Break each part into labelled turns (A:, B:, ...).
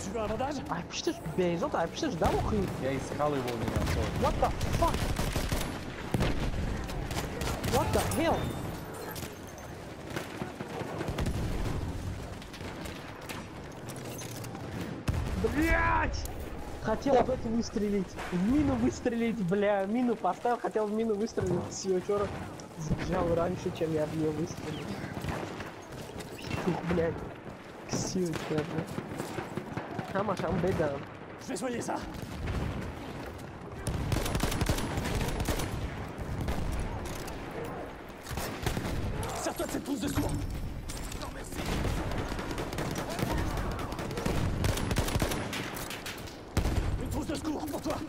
A: Ai przecież beijo, ai przecież dało chuj.
B: Я из скалы его меня тоже.
A: What the fuck? What the hell? Блять! Хотел в эту выстрелить, в мину выстрелить, бля, мину поставил, хотел в мину выстрелить, все, чё, сбежал раньше, чем я в нее выстрелил. Блять, сил, бля. Хамашам беда.
C: Je vais soigner ça. Sers-toi de cette trousse de secours. Non, merci. Une trousse de secours pour toi.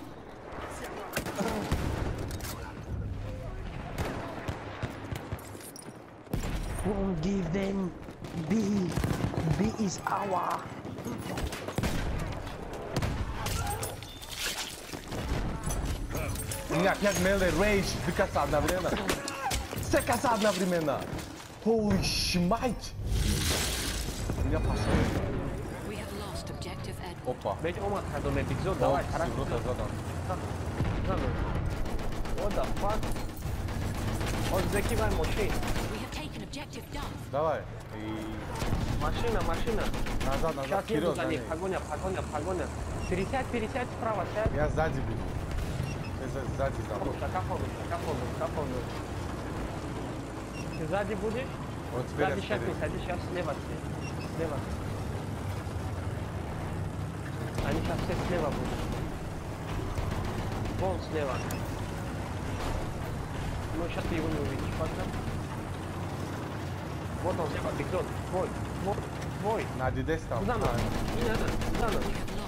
A: Won't give them B. B is our.
B: Нет, меле, рейдж, вы каса одновременно. Все каса одновременно. Holy shit. Я пошел. Опа.
A: Ведь Омар ходом эпизод, давай, хорошо. What the fuck? Вот закиваем мощей.
B: Давай. И...
A: Машина.
B: Назад,
A: Сейчас
B: вперед,
A: еду за
B: за
A: них,
B: ней.
A: погоня. Пересядь справа, сядь.
B: Я сзади буду. Ты сзади за мной.
A: Капону. Ты сзади будешь?
B: Вот теперь
A: Сзади сейчас
B: вперед.
A: не сади, сейчас слева. Они сейчас все слева будут. Вон слева. Ну сейчас ты его не увидишь, пока. Вот он слева, бегдон. Твой.
B: На Дидес там.
A: За мной. Не надо, за мной.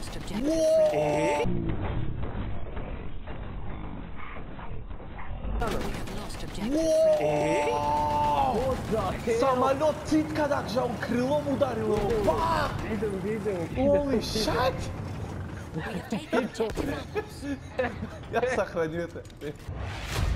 B: Самолет птичка так же, он крылом ударил его. Бах!
A: Видел.
B: Holy shit! Я сохраню это.